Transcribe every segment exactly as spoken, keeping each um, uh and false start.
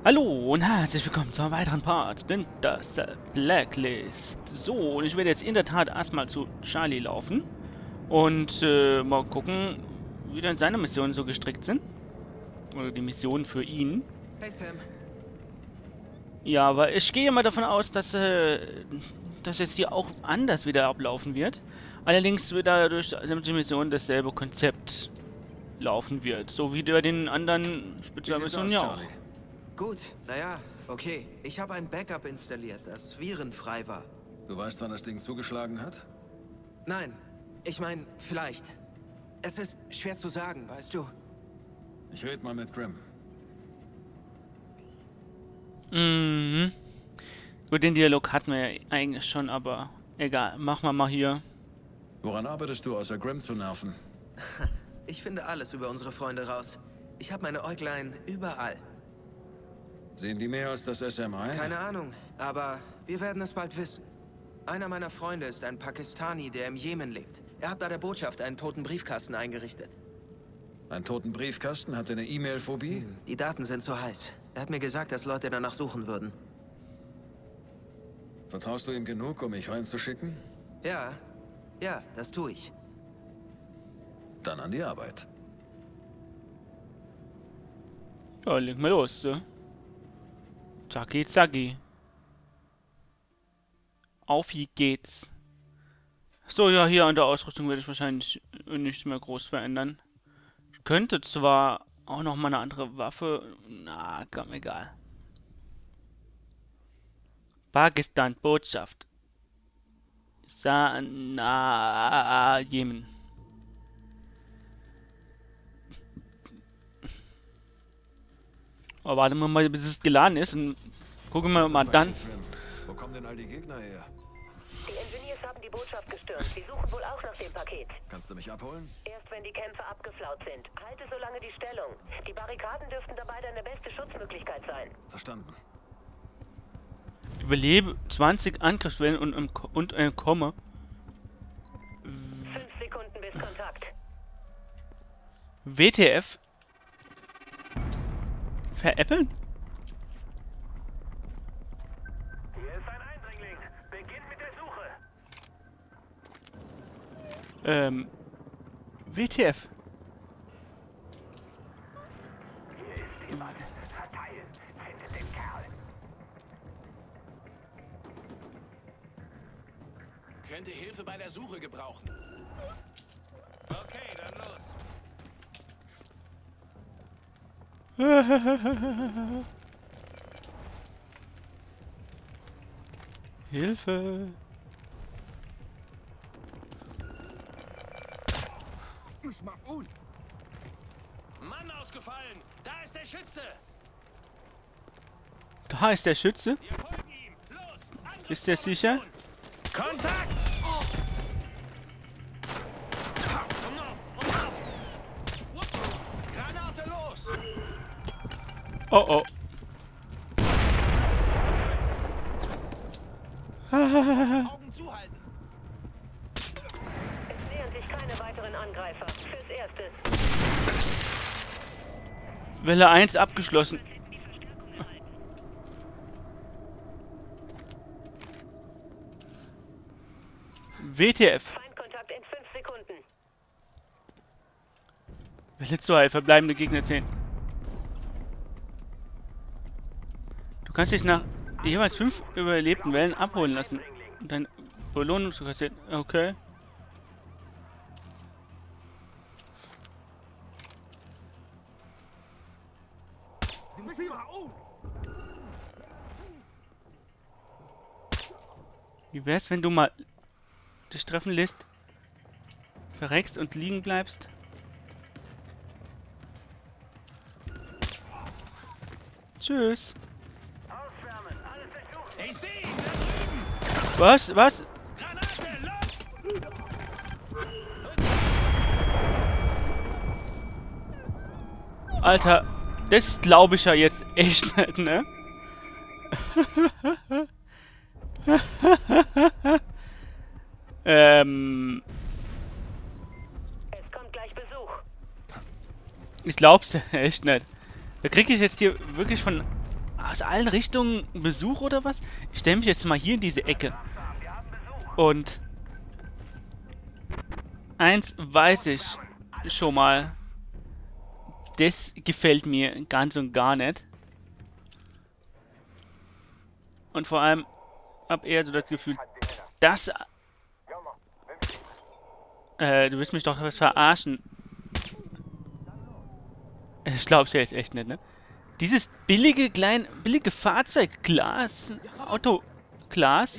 Hallo und herzlich willkommen zu einem weiteren Part Splinter Cell Blacklist. So, und ich werde jetzt in der Tat erstmal zu Charlie laufen und äh, mal gucken, wie denn seine Missionen so gestrickt sind. Oder die Missionen für ihn. Hey Sam. Ja, aber ich gehe mal davon aus, dass, äh, dass jetzt hier auch anders wieder ablaufen wird. Allerdings wird da durch sämtliche Missionen dasselbe Konzept laufen wird. So wie bei den anderen Spezialmissionen ja auch. Gut, naja, okay. Ich habe ein Backup installiert, das virenfrei war. Du weißt, wann das Ding zugeschlagen hat? Nein, ich meine, vielleicht. Es ist schwer zu sagen, weißt du. Ich rede mal mit Grim. Mhm. Gut, den Dialog hatten wir ja eigentlich schon, aber egal. Machen wir mal hier. Woran arbeitest du, außer Grim zu nerven? Ich finde alles über unsere Freunde raus. Ich habe meine Äuglein überall. Sehen die mehr als das S M I? Keine Ahnung, aber wir werden es bald wissen. Einer meiner Freunde ist ein Pakistani, der im Jemen lebt. Er hat bei der Botschaft einen toten Briefkasten eingerichtet. Einen toten Briefkasten? Hat er eine E-Mail-Phobie? Hm, die Daten sind zu heiß. Er hat mir gesagt, dass Leute danach suchen würden. Vertraust du ihm genug, um mich reinzuschicken? Ja, ja, das tue ich. Dann an die Arbeit. Ja, leg mal los, so. Zacki, zacki. Auf wie geht's. So, ja, hier an der Ausrüstung werde ich wahrscheinlich nichts mehr groß verändern. Ich könnte zwar auch noch mal eine andere Waffe... Na, komm, egal. Pakistan, Botschaft. Sana, Jemen. Aber warten wir mal, bis es geladen ist und gucken wir mal dann. Wo kommen denn all die Gegner her? Die Engineers haben die Botschaft gestürmt. Sie suchen wohl auch nach dem Paket. Kannst du mich abholen? Erst wenn die Kämpfe abgeflaut sind. Halte so lange die Stellung. Die Barrikaden dürften dabei deine beste Schutzmöglichkeit sein. Verstanden. Überlebe zwanzig Angriffswellen und, und, und ein Komma. Fünf Sekunden bis Kontakt. W T F? Veräppeln? Hier ist ein Eindringling. Beginn mit der Suche. Ähm. W T F? Hier ist jemand. Verteilen. Findet den Kerl. Könnte Hilfe bei der Suche gebrauchen. Okay, dann los. Hilfe. Mann ausgefallen. Da ist der Schütze. Da ist der Schütze. Wir folgen ihm. Los. Ist der sicher? Kontakt. Granate los. Oh oh. Augen zuhalten. Es nähern sich keine weiteren Angreifer. Fürs Erste. Welle eins abgeschlossen. W T F. Feindkontakt in fünf Sekunden. Welle zwei. Verbleibende Gegner zehn. Du kannst dich nach jeweils fünf überlebten Wellen abholen lassen. Und deine Belohnung zu kassieren. Okay. Wie wär's, wenn du mal dich treffen lässt, verreckst und liegen bleibst? Tschüss. Ich sehe ihn. Da drüben. Was? Was? Granate los. Alter, das glaube ich ja jetzt echt nicht, ne? ähm... Es kommt gleich Besuch. Ich glaub's echt nicht. Da kriege ich jetzt hier wirklich von aus allen Richtungen Besuch oder was? Ich stelle mich jetzt mal hier in diese Ecke. Und eins weiß ich schon mal. Das gefällt mir ganz und gar nicht. Und vor allem habe eher so das Gefühl, dass... Äh, du willst mich doch was verarschen. Ich glaub's ja jetzt echt nicht, ne? Dieses billige, klein, billige Fahrzeug, Glas, Autoglas.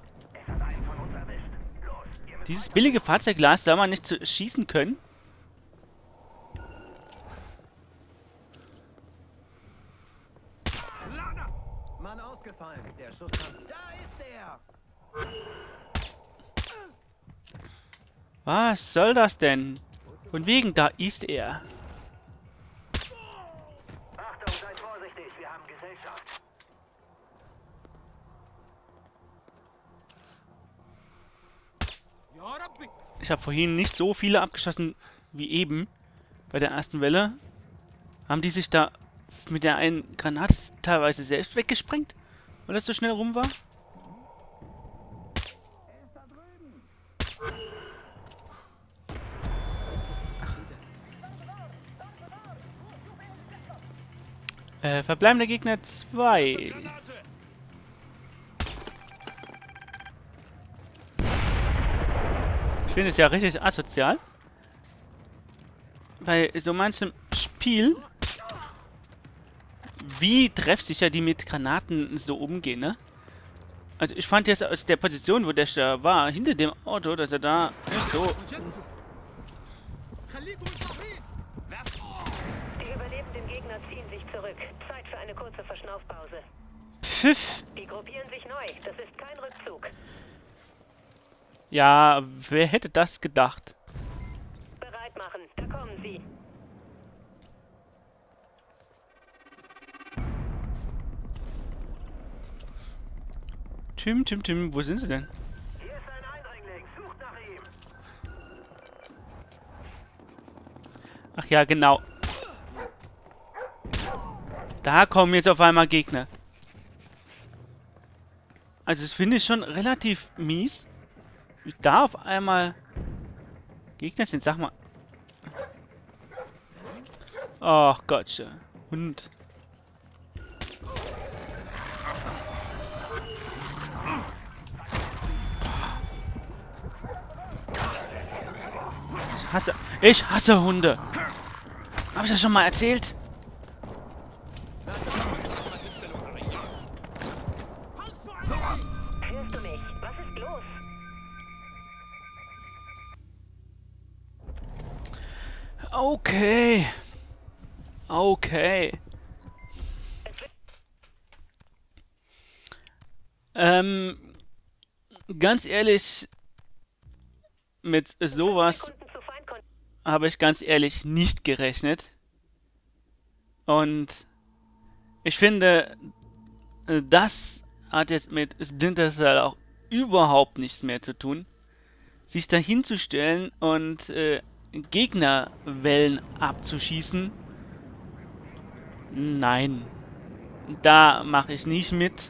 Dieses billige Fahrzeugglas soll man nicht zu schießen können? Mann ausgefallen. Der Schuss kam. Da ist er. Was soll das denn? Und wegen da ist er. Achtung, seid vorsichtig, wir haben Gesellschaft. Ich habe vorhin nicht so viele abgeschossen wie eben bei der ersten Welle. Haben die sich da mit der einen Granate teilweise selbst weggesprengt, weil das so schnell rum war? Äh, verbleibende Gegner zwei. Ich finde es ja richtig asozial. Bei so manchem Spiel, wie treffsicher die mit Granaten so umgehen, ne? Also ich fand jetzt aus der Position, wo der da war, hinter dem Auto, dass er da so... Die überlebenden Gegner ziehen sich zurück. Zeit für eine kurze Verschnaufpause. Pfiff. Die gruppieren sich neu. Das ist kein Rückzug. Ja, wer hätte das gedacht? Bereit machen. Da kommen sie. Tim, Tim, Tim, wo sind sie denn? Hier ist ein Eindringling. Sucht nach ihm. Ach ja, genau. Da kommen jetzt auf einmal Gegner. Also das finde ich schon relativ mies. Wie da auf einmal Gegner sind, sag mal. Ach Gott, Hund. Ich hasse, ich hasse Hunde. Hab ich das schon mal erzählt? Hörst du mich? Was ist los? Okay. Okay. Ähm, ganz ehrlich, mit sowas habe ich ganz ehrlich nicht gerechnet. Und ich finde, das hat jetzt mit Splinter Cell auch überhaupt nichts mehr zu tun. Sich da hinzustellen und äh, Gegnerwellen abzuschießen. Nein. Da mache ich nicht mit.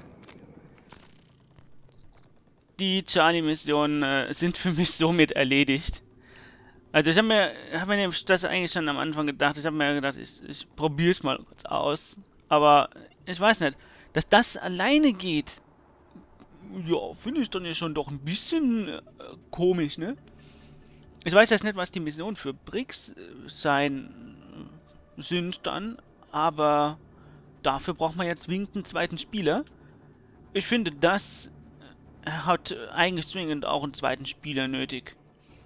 Die Charlie-Missionen äh, sind für mich somit erledigt. Also ich habe mir, hab mir das eigentlich schon am Anfang gedacht. Ich habe mir gedacht, ich, ich probiere es mal kurz aus. Aber ich weiß nicht, dass das alleine geht. Ja, finde ich dann ja schon doch ein bisschen äh, komisch, ne? Ich weiß jetzt nicht, was die Missionen für Bricks äh, sein äh, sind dann. Aber dafür braucht man jetzt zwingend einen zweiten Spieler. Ich finde, das hat eigentlich zwingend auch einen zweiten Spieler nötig.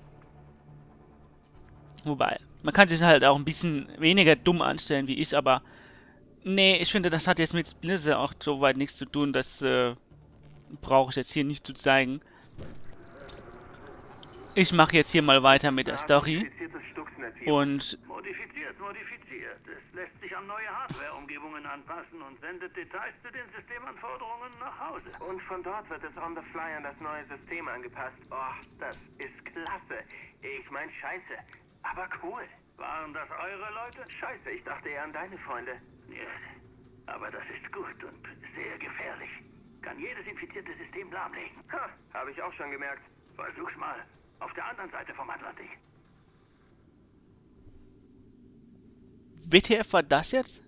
Wobei, man kann sich halt auch ein bisschen weniger dumm anstellen wie ich, aber nee, ich finde, das hat jetzt mit Splinter auch so weit nichts zu tun, das äh, brauche ich jetzt hier nicht zu zeigen. Ich mache jetzt hier mal weiter mit der Story. Und Modifiziert, modifiziert. Es lässt sich an neue Hardware-Umgebungen anpassen und sendet Details zu den Systemanforderungen nach Hause. Und von dort wird es on the fly an das neue System angepasst. Oh, das ist klasse. Ich mein, scheiße. Aber cool. Waren das eure Leute? Scheiße, ich dachte eher an deine Freunde. Ja, aber das ist gut und infizierte System lahmlegen. Ha, habe ich auch schon gemerkt. Versuch's mal. Auf der anderen Seite vom Atlantik. W T F war das jetzt?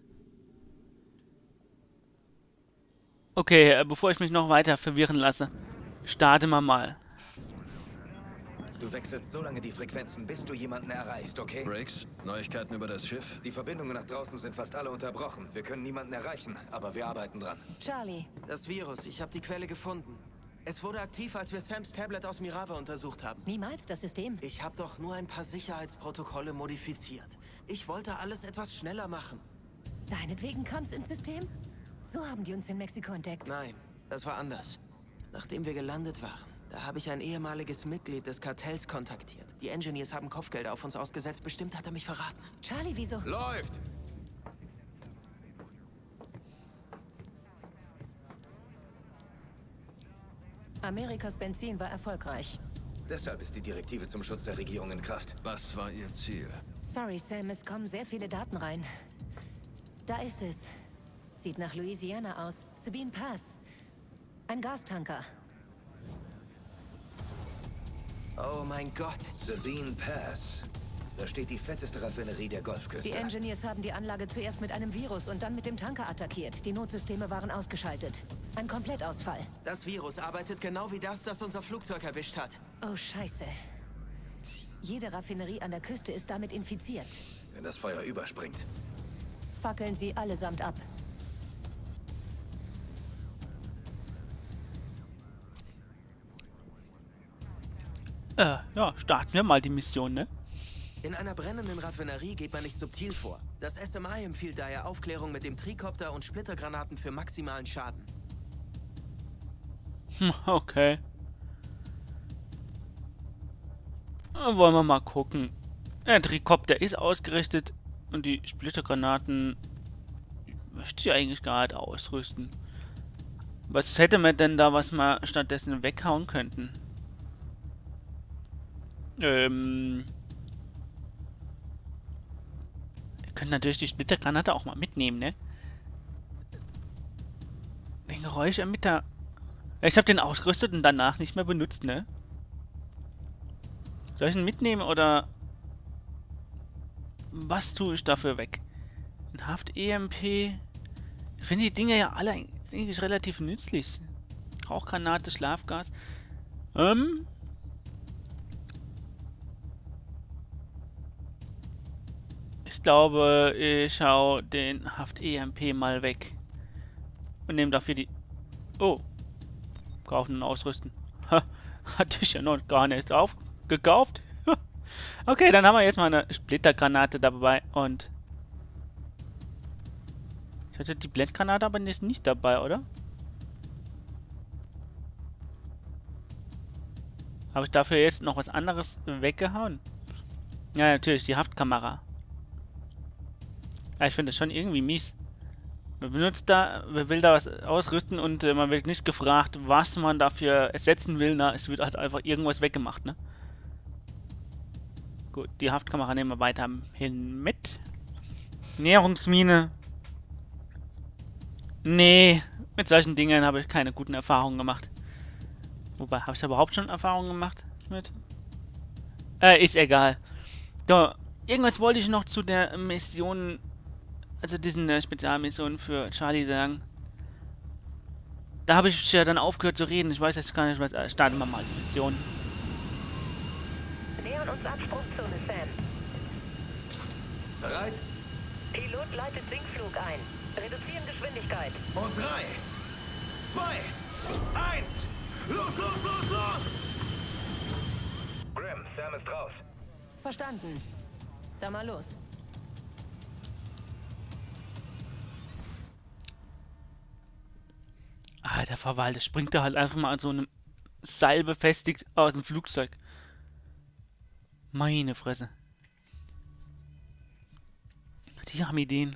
Okay, äh, bevor ich mich noch weiter verwirren lasse, starten wir mal. Du wechselst so lange die Frequenzen, bis du jemanden erreichst, okay? Breaks, Neuigkeiten über das Schiff? Die Verbindungen nach draußen sind fast alle unterbrochen. Wir können niemanden erreichen, aber wir arbeiten dran. Charlie, Das Virus, ich habe die Quelle gefunden. Es wurde aktiv, als wir Sams Tablet aus Mirava untersucht haben. niemals das System. Ich habe doch nur ein paar Sicherheitsprotokolle modifiziert. Ich wollte alles etwas schneller machen. Deinetwegen kam's ins System? So haben die uns in Mexiko entdeckt. Nein, das war anders. Nachdem wir gelandet waren, da habe ich ein ehemaliges Mitglied des Kartells kontaktiert. Die Engineers haben Kopfgeld auf uns ausgesetzt. Bestimmt hat er mich verraten. Charlie, wieso? Läuft! Amerikas Benzin war erfolgreich. Deshalb ist die Direktive zum Schutz der Regierung in Kraft. Was war Ihr Ziel? Sorry, Sam, es kommen sehr viele Daten rein. Da ist es. Sieht nach Louisiana aus. Sabine Pass. Ein Gastanker. Oh mein Gott. Sabine Pass. Da steht die fetteste Raffinerie der Golfküste. Die Engineers haben die Anlage zuerst mit einem Virus und dann mit dem Tanker attackiert. Die Notsysteme waren ausgeschaltet. Ein Komplettausfall. Das Virus arbeitet genau wie das, das unser Flugzeug erwischt hat. Oh, scheiße. Jede Raffinerie an der Küste ist damit infiziert. Wenn das Feuer überspringt. Fackeln sie allesamt ab. Äh, ja, starten wir mal die Mission, ne? In einer brennenden Raffinerie geht man nicht subtil vor. Das S M I empfiehlt daher Aufklärung mit dem Trikopter und Splittergranaten für maximalen Schaden. Hm, okay. Dann wollen wir mal gucken. Der Trikopter ist ausgerichtet und die Splittergranaten möchte ich eigentlich gerade ausrüsten. Was hätte man denn da, was wir stattdessen weghauen könnten? Ähm... Wir können natürlich die Splittergranate auch mal mitnehmen, ne? Den Geräuschemitter... Ich habe den ausgerüstet und danach nicht mehr benutzt, ne? Soll ich ihn mitnehmen oder... Was tue ich dafür weg? Ein Haft-E M P... Ich finde die Dinge ja alle eigentlich relativ nützlich. Rauchgranate, Schlafgas. Ähm... Ich glaube, ich hau den Haft-E M P mal weg. Und nehme dafür die... Oh. Kaufen und ausrüsten. Ha, hatte ich ja noch gar nicht aufgekauft. Okay, dann haben wir jetzt mal eine Splittergranate dabei und... Ich hatte die Blendgranate aber nicht, nicht dabei, oder? Habe ich dafür jetzt noch was anderes weggehauen? Ja, natürlich, die Haftkamera. Ja, ich finde das schon irgendwie mies. Man benutzt da, man will da was ausrüsten und äh, man wird nicht gefragt, was man dafür ersetzen will. Na, es wird halt einfach irgendwas weggemacht, ne? Gut, die Haftkamera nehmen wir weiterhin mit. Näherungsmine. Nee, mit solchen Dingen habe ich keine guten Erfahrungen gemacht. Wobei, habe ich da überhaupt schon Erfahrungen gemacht mit? Äh, ist egal. So, irgendwas wollte ich noch zu der Mission... Also diesen äh, Spezialmission für Charlie sagen. Da habe ich ja dann aufgehört zu reden. Ich weiß jetzt gar nicht, was... Äh, starten wir mal die Mission. Nähern uns Absprungzone, Sam. Bereit? Pilot leitet Sinkflug ein. Reduzieren Geschwindigkeit. Und drei, zwei, eins. Los, los, los, los! Grim, Sam ist raus. Verstanden. Dann mal los. Alter Verwalter, springt da halt einfach mal an so einem Seil befestigt aus dem Flugzeug. Meine Fresse. Die haben Ideen.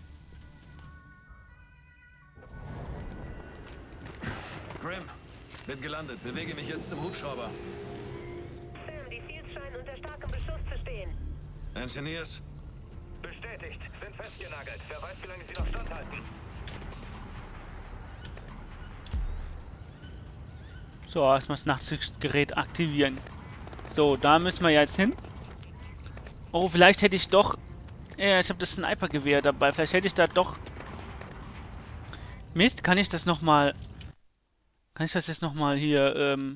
Grim, bin gelandet. Bewege mich jetzt zum Hubschrauber. Sam, die Seals scheinen unter starkem Beschuss zu stehen. Engineers? Bestätigt, sind festgenagelt. Wer weiß, wie lange sie noch standhalten. So, erstmal das Nachtsichtgerät aktivieren. So, da müssen wir jetzt hin. Oh, vielleicht hätte ich doch... Ja, ich habe das Snipergewehr dabei. Vielleicht hätte ich da doch... Mist, kann ich das nochmal... Kann ich das jetzt nochmal hier, ähm...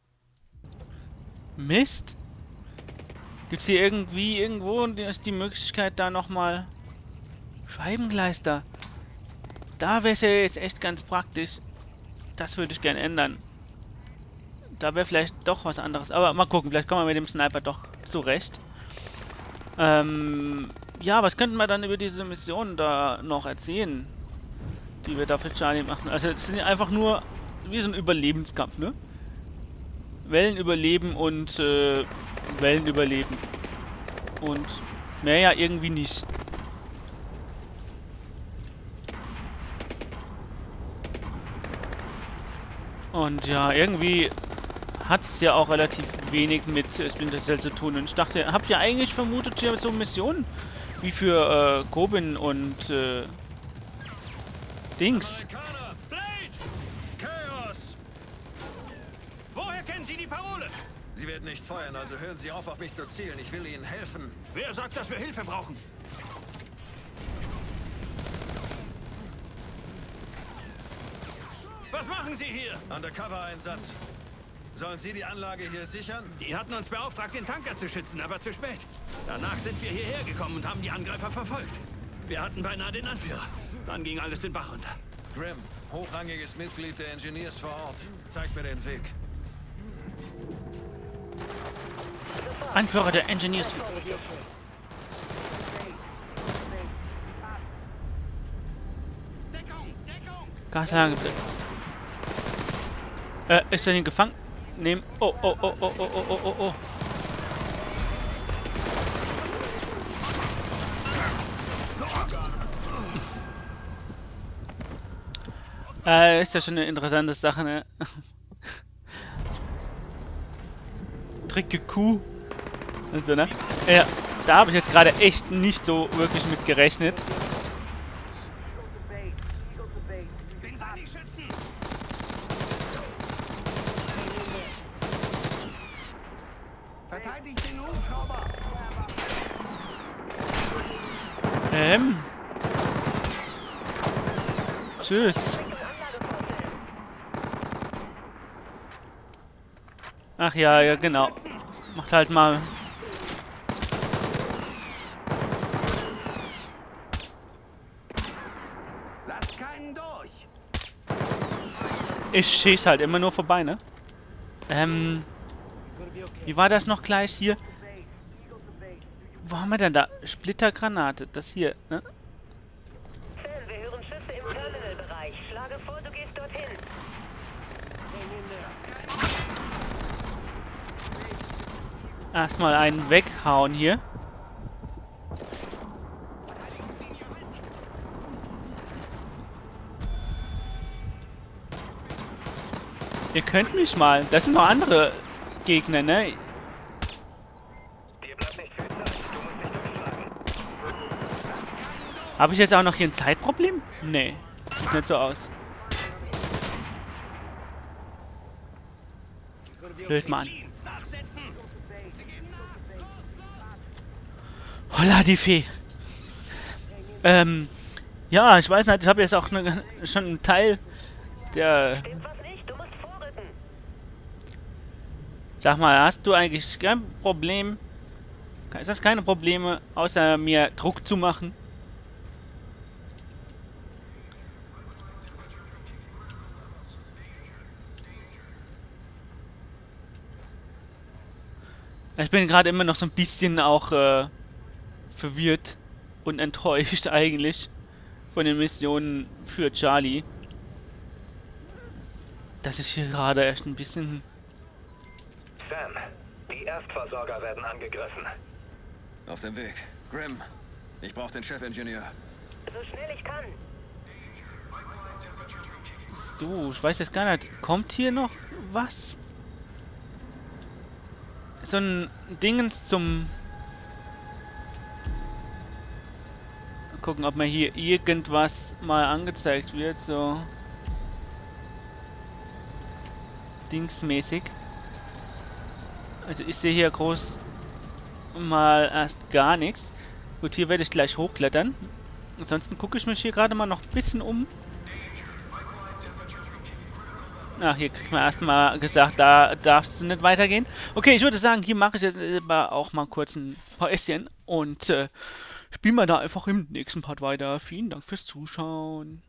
Mist? Gibt's hier irgendwie, irgendwo die, die Möglichkeit, da nochmal... Scheibengleister. Da wäre es ja jetzt echt ganz praktisch. Das würde ich gerne ändern. Da wäre vielleicht doch was anderes. Aber mal gucken, vielleicht kommen wir mit dem Sniper doch zurecht. Ähm, ja, was könnten wir dann über diese Mission da noch erzählen? Die wir da für Charlie machen. Also es sind einfach nur wie so ein Überlebenskampf, ne? Wellen überleben und äh, Wellen überleben. Und mehr ja irgendwie nicht. Und ja, irgendwie hat es ja auch relativ wenig mit Splinter Cell zu tun. Und ich dachte, habt ihr eigentlich vermutet, hier so Missionen wie für äh, Kobin und äh, Dings. Chaos! Woher kennen Sie die Parole? Sie werden nicht feuern, also hören Sie auf, auf mich zu zielen. Ich will Ihnen helfen. Wer sagt, dass wir Hilfe brauchen? Was machen Sie hier? Undercover-Einsatz. Sollen Sie die Anlage hier sichern? Die hatten uns beauftragt, den Tanker zu schützen, aber zu spät. Danach sind wir hierher gekommen und haben die Angreifer verfolgt. Wir hatten beinahe den Anführer. Dann ging alles den Bach runter. Grimm, hochrangiges Mitglied der Engineers vor Ort. Zeig mir den Weg. Anführer der Engineers. Deckung! Deckung! Gaslage bitte. Äh, ist er denn gefangen? Nehmen. Oh, oh, oh, oh, oh, oh, oh, oh, oh. Äh, ist ja schon eine interessante Sache, ne? Tricke Kuh. Also, ne? Ja, da habe ich jetzt gerade echt nicht so wirklich mit gerechnet. Den Sani schützen! Verteidigt den Hubschrauber! Ähm. Tschüss. Ach ja, ja, genau. Macht halt mal. Lasst keinen durch! Ich schieß halt immer nur vorbei, ne? Ähm. Wie war das noch gleich hier? Wo haben wir denn da? Splittergranate. Das hier, ne? Sam, wir hören Schüsse im Terminalbereich. Schlage vor, du gehst dorthin. Erstmal einen weghauen hier. Ihr könnt mich mal. Das sind noch andere Gegner, ne? Dir bleibt nicht viel Zeit. Du musst dich durchschlagen. Habe ich jetzt auch noch hier ein Zeitproblem? Nee. Sieht nicht so aus. Blöd, Mann. Holla, die Fee. Ähm, ja, ich weiß nicht, ich habe jetzt auch ne, schon einen Teil der... Stimmt was nicht? Du musst vorrücken. Sag mal, hast du eigentlich kein Problem? Ist das keine Probleme, außer mir Druck zu machen? Ich bin gerade immer noch so ein bisschen auch äh, verwirrt und enttäuscht eigentlich von den Missionen für Charlie. Das ist hier gerade echt ein bisschen... Sam, die Erstversorger werden angegriffen. Auf dem Weg. Grimm, ich brauche den Chefingenieur. So schnell ich kann. So, ich weiß jetzt gar nicht. Kommt hier noch was? So ein Dingens zum... Gucken, ob mir hier irgendwas mal angezeigt wird. So. dingsmäßig. Also ich sehe hier groß mal erst gar nichts. Gut, hier werde ich gleich hochklettern. Ansonsten gucke ich mich hier gerade mal noch ein bisschen um. Ach, hier kriegt man erstmal gesagt, da darfst du nicht weitergehen. Okay, ich würde sagen, hier mache ich jetzt aber auch mal kurz ein Päuschen und äh, spielen wir da einfach im nächsten Part weiter. Vielen Dank fürs Zuschauen.